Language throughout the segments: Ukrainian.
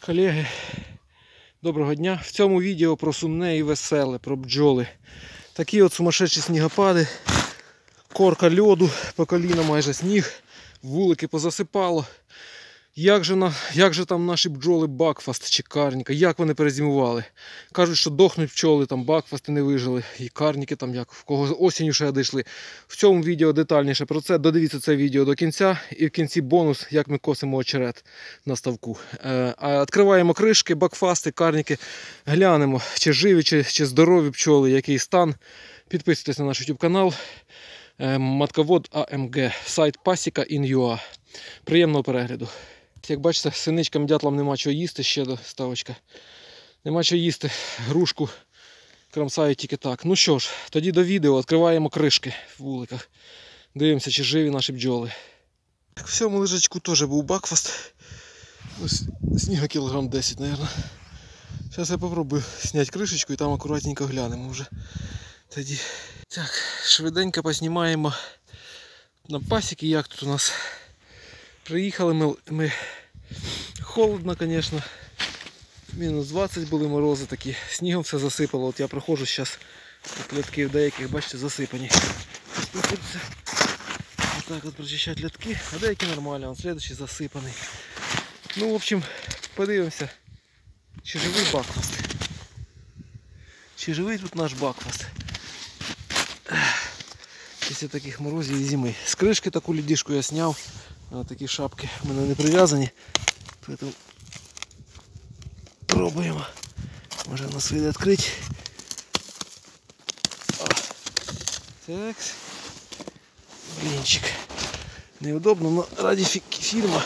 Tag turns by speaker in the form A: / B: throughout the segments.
A: Колеги, доброго дня! В цьому відео про сумне і веселе, про бджоли. Такі от сумасшедші снігопади, корка льоду, по коліна майже сніг, вулики позасипало. Як же там наші бджоли Бакфаст чи Карніка, як вони перезимували? Кажуть, що дохнуть пчоли, там Бакфасти не вижили, і Карніки там як, в кого осінню ще дійшли. В цьому відео детальніше про це, додивіться це відео до кінця, і в кінці бонус, як ми косимо очерет на ставку. Відкриваємо кришки, Бакфасти, Карніки, глянемо, чи живі, чи здорові пчоли, який стан. Підписуйтесь на наш YouTube канал. Матковод АМГ, сайт Pasika.in.ua. Приємного перегляду. Як бачите, синичкам дятлам нема чого їсти, ще доставочка. Нема чого їсти, грушку крамсають тільки так. Ну що ж, тоді до відео, відкриваємо кришки в вуликах. Дивимося, чи живі наші бджоли. В цьому лежачку теж був Бакфаст. Сніга кілограм 10, мабуть. Зараз я спробую зняти кришечку і там акуратненько глянемо вже. Тоді. Так, швиденько поснімаємо на пасіки, як тут у нас. Приїхали ми холодно, звісно. Мінус 20 були морози такі. Снігом все засипало. От я проходжу зараз. Льотки в деяких, бачите, засипані. Приходиться отак от прочищати льотки, а деякі нормально, а слідчий засипаний. Ну, в общем, подивимося, чи живий Бакфаст. Чи живий тут наш Бакфаст. Після таких морозів і зими. З кришки таку лідішку я зняв. Такі шапки в мене не прив'язані. Тому пробуємо. Може у нас вийде відкрити. Так. Блінчик. Неудобно, но ради фільму.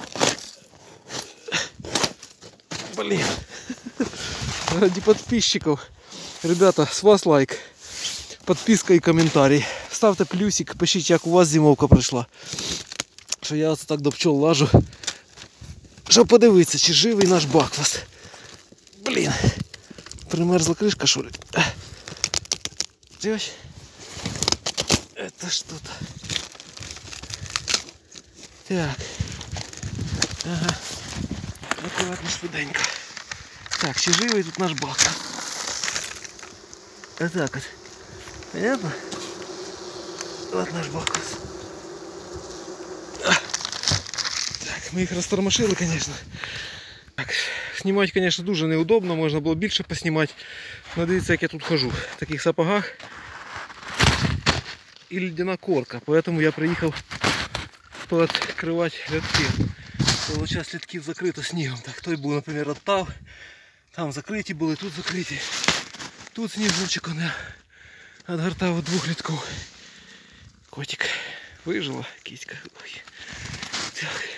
A: Блін. Ради подписчиков. Ребята, с вас лайк. Подписка і коментарі. Ставте плюсик, пишіть, як у вас зимовка пройшла. Що я так до пчол лажу. Щоб подивитися, чи живий наш Бакфаст. Блін. Примерзла кришка, що ли? Ось. Это что-то. Так. Ага. Аккуратно, швиденько. Так, чи живий тут наш Бакфаст? Отак от. Понятно? Вот наш Бакфаст. Так, ми їх розтормошили, звісно. Так, знімати, звісно, дуже неудобно, можна було більше поснімати. Но дивіться, як я тут хожу. В таких сапогах. І ледяна корка, поэтому я приїхав пооткривати льотки. Ось зараз льотків закрито снігом. Так, той був, наприклад, оттав. Там закриті були, тут закриті. Тут снігочок відгортав від двох льотків. Котик вижила, кіська. Так.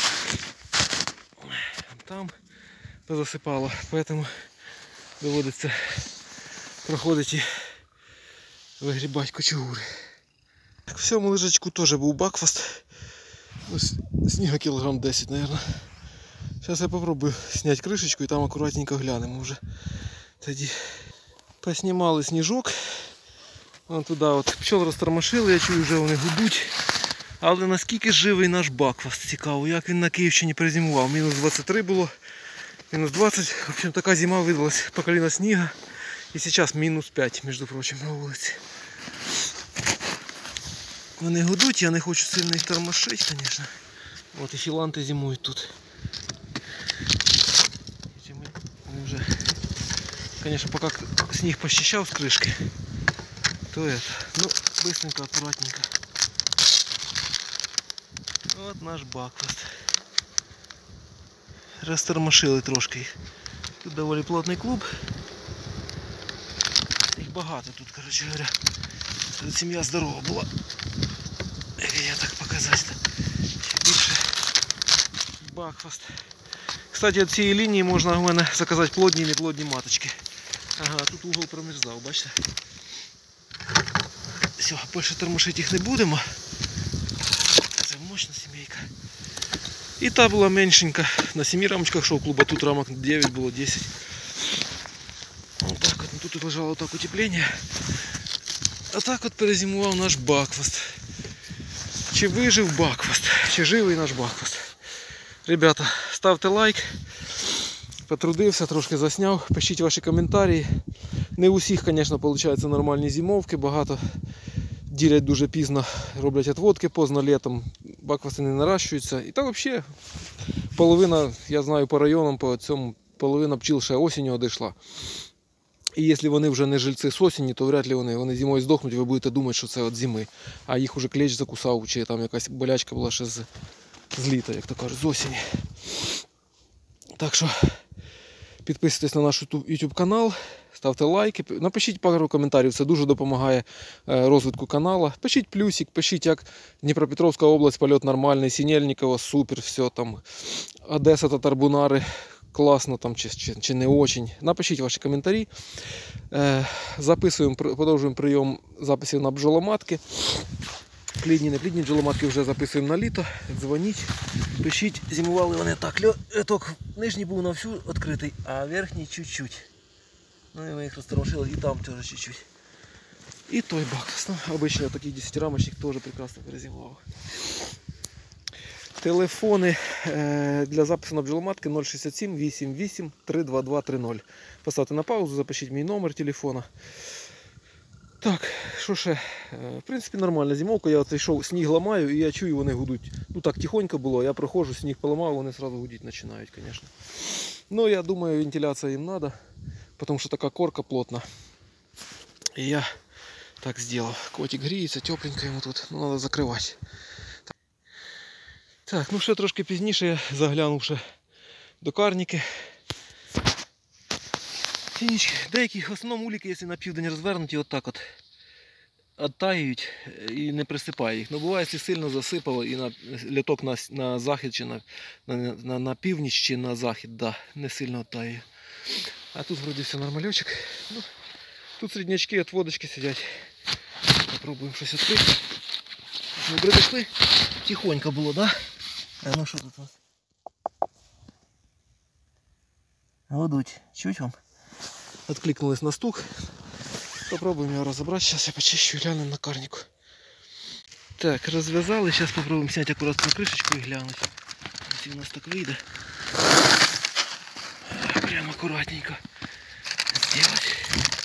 A: Там позасипало, поэтому доводиться проходити і вигрібати кочугури. В цьому лежачку теж був Бакфаст. Сніга кілограм 10, мабуть. Зараз я спробую зняти кришечку і там акуратненько глянемо вже. Тоді поснімали сніжок. Вон туди от пчол розтормошили, я чую, вже вони гудуть. Але наскільки живий наш Бакфаст, цікаво, як він на Київщині перезимував. Мінус 23 було, мінус 20. В общем, така зима видалась по коліна сніга. І зараз мінус 5, між прочим, на вулиці. Вони гудуть, я не хочу сильно їх тормошити, звісно. От і філанти зимують тут. Вони вже, звісно, поки сніг почищав з кришки, то это, ну, быстренько, аккуратненько. От наш Бакфаст. Розтормошили трошки їх. Тут доволі плотний клуб. Їх багато тут, коротше говоря. Тут сім'я здорова була. Я так показати. Ще більше Бакфаст. Кстати, від цієї лінії можна у мене заказати плодні і неплодні маточки. Ага, тут угол промерзав, бачите? Все, більше тормошити їх не будемо. Це мощна сімейка. І та була меншенька. На 7 рамочках шов клуба, тут рамок 9 було, 10. Вот так от. Тут лежало так утеплення. А так от перезимував наш Бакфаст. Чи вижив Бакфаст? Чи живий наш Бакфаст? Ребята, ставте лайк. Потрудився, трошки засняв. Пишіть ваші коментарі. Не у всіх, звісно, виходять нормальні зимовки. Багато ділять дуже пізно, роблять відводки поздно літом. Бакфасти не наращуються. І так взагалі половина, я знаю по районам, по цьому, половина пчіл ще осінню одійшла. І якщо вони вже не жильці з осені, то вряд ли вони зимою здохнуть, і ви будете думати, що це від зими. А їх уже клещ закусав, чи там якась болячка була ще з літа, як то кажуть, з осені. Так що підписуйтесь на наш YouTube канал, ставте лайки, напишіть пару коментарів, це дуже допомагає розвитку каналу. Пишіть плюсик, пишіть, як Дніпропетровська область, польот нормальний, Синельникова, супер, все там, Одеса, Татарбунари, класно там чи не очень. Напишіть ваші коментарі. Продовжуємо прийом записів на бджоломатки. Плідні, не плідні бджоломатки вже записуємо на літо. Дзвоніть, пишіть. Зимували вони так. Льоток нижній був на всю відкритий, а верхній чуть-чуть. Ну і ми їх розтормошили, і там теж чуть-чуть. І той бакфаст. Ну, обично такий 10-рамочник теж прекрасно перезимував. Телефони для запису на бджоломатки 067 88 322 30. Поставте на паузу, запишіть мій номер телефона. Так, що ще? В принципі, нормальна зимовка. Я оце йшов, сніг ламаю і я чую, вони гудуть. Ну так, тихонько було, я проходжу, сніг поламав, вони одразу гудіть починають, звісно. Ну, я думаю, вентиляція їм треба, тому що така корка плотна. І я так зробив. Котик гріється, тепленько йому тут, ну треба закривати. Так, ну ще трошки пізніше я заглянув ще до карніки. Тінічки, деякі, в основному уліки, якщо на південь розвернуті, отак от оттають і не присипає їх. Ну буває, якщо сильно засипало і льоток на захід чи на північ чи на захід, да, не сильно оттає. А тут вроді все нормальочок. Ну, тут середнячки от водочки сидять. Попробуємо щось відкрити. Ми прийшли, тихонько було, да? А ну що тут у нас? Гудуть. Чуть вам? Откликнулись на стук. Попробуем его разобрать. Сейчас я почищу и гляну на карнику. Так, развязали. Сейчас попробуем снять аккуратно крышечку и глянуть. Если у нас так выйдет. Прям аккуратненько сделать.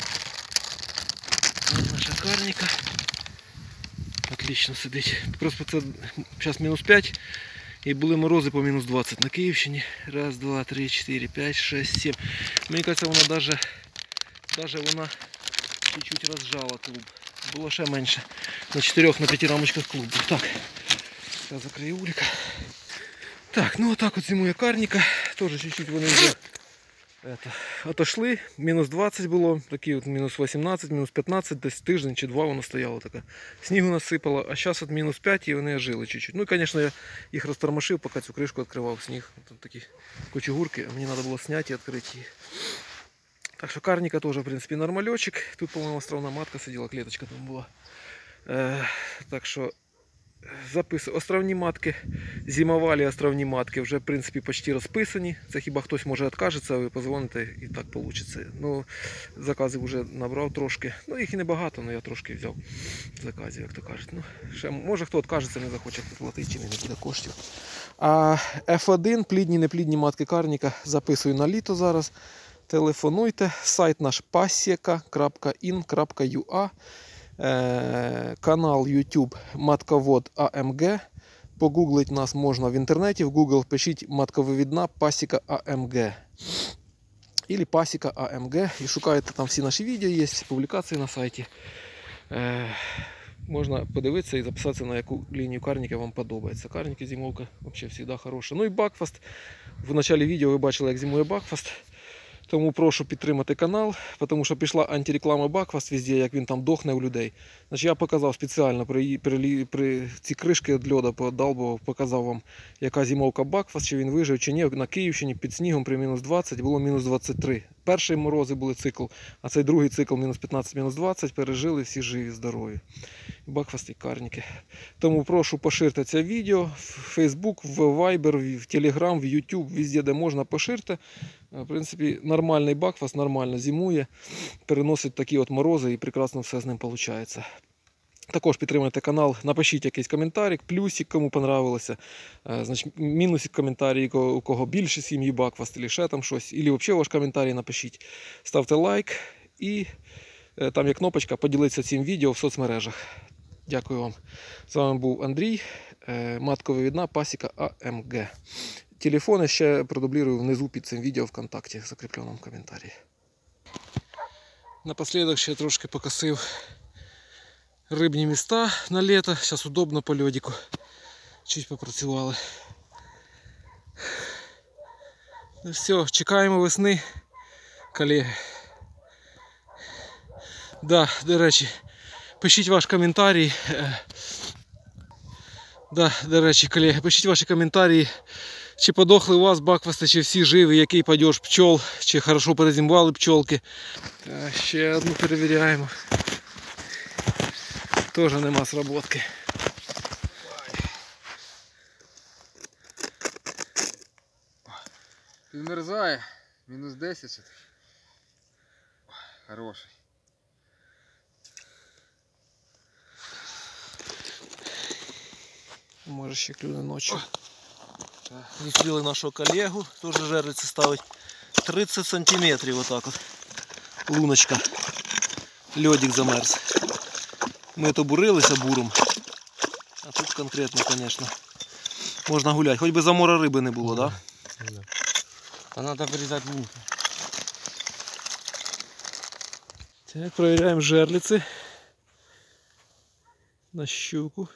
A: Вот наша карника. Отлично сидить. Просто це сейчас минус 5. І були морози по мінус 20 на Київщині. Раз, два, три, 4, 5, 6, 7. Мені кажется, вона даже вона чуть-чуть розжала клуб. Було ще менше. На 4-5 рамочках клубу. Так, я закрию улика. Так, ну отак от зимує карніка. Тоже чуть-чуть вони вже отошли. Мінус 20 було, такі от мінус 18, мінус 15, десь тиждень чи два воно стояло таке. Снігу насипало, а зараз от мінус 5 і вони жили чуть-чуть. Ну і, звісно, я їх розтормошив, поки цю кришку відкривав сніг. Тут такі кучугурки, мені треба було зняти і відкрити їх. Так що карніка теж, в принципі, нормальочок. Тут, по-моєму, островна матка сиділа, клеточка там була. Так що островні матки, зимовалі островні матки вже, в принципі, почти розписані. Це хіба хтось може відкажеться, ви позвоните і так вийде. Ну, заказів вже набрав трошки. Ну, їх і небагато, але я трошки взяв заказів, як то кажуть. Ну, ще, може хто відкажеться, не захоче платити, чи не буде коштів. А F1, плідні, неплідні матки карніка записую на літо зараз. Телефонуйте, сайт наш pasieka.in.ua, канал YouTube Матковод АМГ. Погуглить нас можна в інтернеті, в Google пишіть матковивідна Пасіка АМГ. Ілі Пасіка АМГ. І шукаєте, там всі наші відео є, публікації на сайті. Можна подивитися і записатися, на яку лінію карніка вам подобається. Карніки зимовка взагалі завжди хороша. Ну і бакфаст. В початку відео ви бачили, як зимує бакфаст. Тому прошу підтримати канал, тому що пішла антиреклама бакфаст везде, як він там дохне у людей. Значить, я показав спеціально при ці кришки від льоду подалбував, показав вам, яка зимовка бакфаст, чи він вижив, чи ні. На Київщині під снігом при мінус 20 було мінус 23. Перші морози були цикл, а цей другий цикл мінус 15, мінус 20, пережили, всі живі, здорові. Бакфаст і карніки. Тому прошу поширте це відео в Facebook, в Viber, в Telegram, в YouTube, везде, де можна, поширте. В принципі, нормальний бакфаст, нормально зимує, переносить такі от морози і прекрасно все з ним виходить. Також підтримайте канал, напишіть якийсь коментарик, плюсик, кому понравилося, значить, мінусик коментарі, у кого більше сім'ї Бакфаст, або ще там щось, або взагалі ваш коментарі напишіть. Ставте лайк і там є кнопочка поділитися цим відео в соцмережах. Дякую вам. З вами був Андрій, матковивідна пасіка АМГ. Телефони ще продублірую внизу під цим відео ВКонтакті, в закріпленому коментарі. Напослідок ще трошки покосив рибні міста на літо. Зараз удобно по льодику. Чуть попрацювали. Ну все, чекаємо весни, колеги. Да, до речі, пишіть ваш коментарій. Да, до речі, колеги, пишіть ваші коментарі. Чи подохли у вас бакфасти, чи всі живі, який падеж пчол, чи хорошо перезимували пчолки. Ще одну перевіряємо. Теж нема сработки.
B: Підмерзає, мінус 10. Хороший.
A: Може ще клюне ночі. Зустріли нашого колегу, теж жерлиці ставить 30 сантиметрів отак от. Луночка. Льодик замерз. Ми то бурилися буром. А тут конкретно, звісно. Можна гуляти. Хоч би замора риби не було, так? Да?
B: А треба вирізати лунку.
A: Так, перевіряємо жерлиці. На щуку.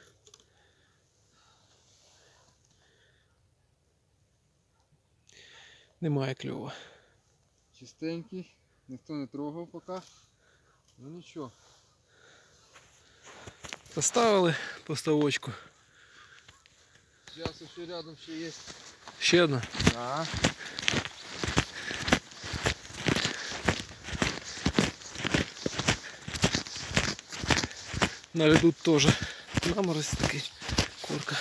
A: Немає кльова.
B: Чистенький, ніхто не трогав поки. Ну нічого.
A: Поставили поставочку.
B: Зараз ще рядом ще є.
A: Ще одна.
B: Ага.
A: Навіть теж наморозь такий, корка.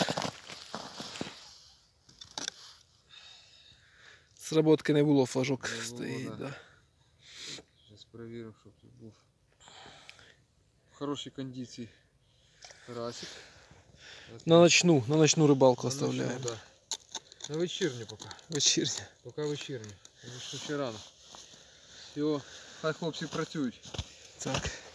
A: Сработки не було, флажок
B: Не було,
A: стоїть.
B: да.
A: Да.
B: Зараз перевірив, щоб тут був в хорошій кондиції карасик.
A: На ночну рибалку оставляємо.
B: Да. На вечірню поки.
A: Вечірня.
B: Поки вечірню. Тому що ще рано. Все, хай хлопці працюють.
A: Так.